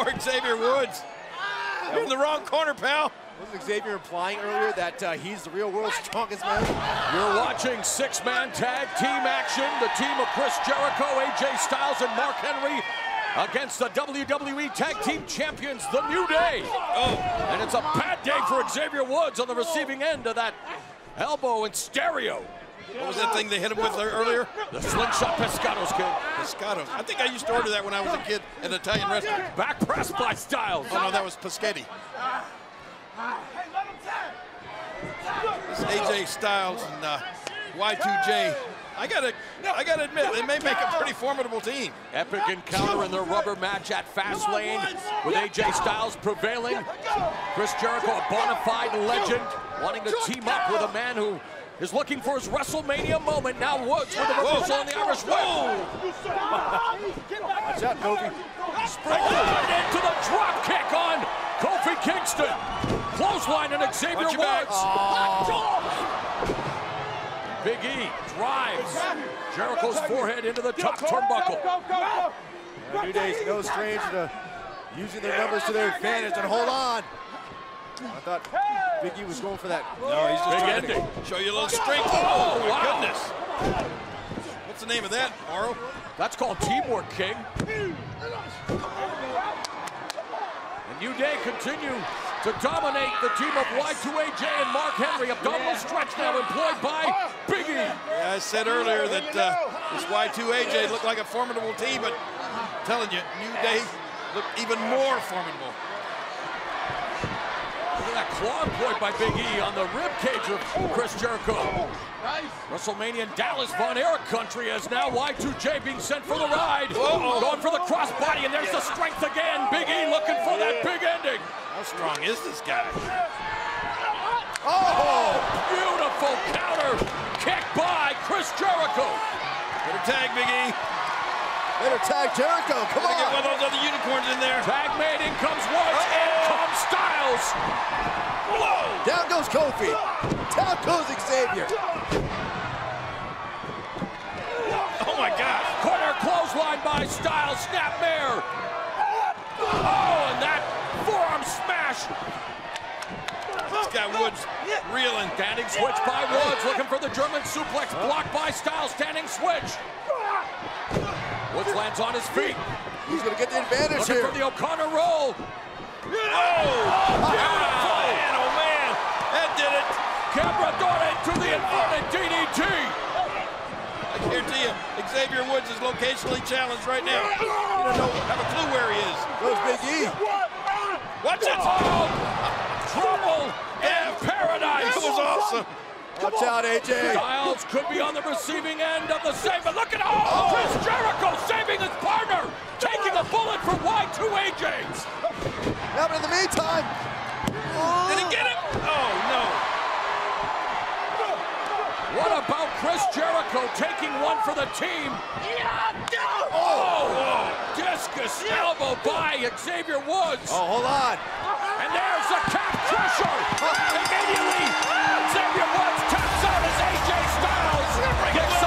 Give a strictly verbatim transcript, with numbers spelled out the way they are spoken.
more Xavier Woods. You're in the wrong corner, pal. Wasn't Xavier implying earlier that uh, he's the real world's strongest man? You're watching six-man tag team action. The team of Chris Jericho, A J Styles, and Mark Henry against the W W E Tag Team Champions, The New Day. Oh. And it's a bad day for Xavier Woods on the receiving end of that elbow in stereo. What was that thing they hit him with earlier? The slingshot pescados, kid. Pescados. I think I used to order that when I was a kid at an Italian restaurant. Back press by Styles. Oh, no, that was Peschetti. This A J Styles and uh, Y two J. I gotta, I gotta admit, they may make a pretty formidable team. Epic encounter in their rubber match at Fastlane, with A J Styles prevailing. Chris Jericho, a bona fide legend, wanting to team up with a man who is looking for his WrestleMania moment. Now Woods with the reversal on the Irish whip. Watch out, Kofi. Right into the drop kick on Kofi Kingston. Clothesline and Xavier Woods. Oh. Big E drives Jericho's forehead into the top turnbuckle. Yeah, New Day's no stranger to using their numbers to their advantage. And hold on. I thought Big E was going for that. No, he's just Big trying ending. to show you a little strength. Oh, my wow. goodness. What's the name of that, Morrow? That's called teamwork, King. And New Day continue to dominate the team of Y two A J and Mark Henry. Abdominal stretch now employed by Big E. Yeah, I said earlier that uh, this Y two A J looked like a formidable team, but I'm telling you, New Day looked even more formidable. Look at that claw employed by Big E on the rib cage of Chris Jericho. WrestleMania in Dallas, Von Erich country, as now Y two J being sent for the ride. Uh-oh. Going for the crossbody, and there's the strength again. Big E looking for that big ending. How strong is this guy? Oh, beautiful counter kick by Chris Jericho. Better tag, Big E. Better tag Jericho, come Gotta on. get one of those other unicorns in there. Tag made, in comes Woods, uh-oh. In comes Styles. Whoa. Down goes Kofi. Down goes Xavier. Oh my gosh. Corner clothesline by Styles, snapmare. Oh, and that forearm smash. This guy Woods reeling. Standing switch by Woods, looking for the German suplex, blocked by Styles, standing switch. Woods lands on his feet. He's gonna get the advantage looking here. for the O'Connor roll. Oh, oh man, oh man, that did it. Cabrador into the inverted D D T. I guarantee you, Xavier Woods is locationally challenged right now. He doesn't know, have a clue where he is. Goes Big E. Watch it. Oh, trouble in paradise. That was awesome. Watch out, A J. Styles could be on the receiving end of the save, but look at oh, Chris Jericho saving his partner, taking a bullet for Y two A J. Yeah, but in the meantime, did he get it? Oh no. What about Chris Jericho taking one for the team? Oh, oh discus elbow by Xavier Woods. Oh, hold on. And there's the calf crusher. Immediately, Xavier Woods taps out as A J Styles gets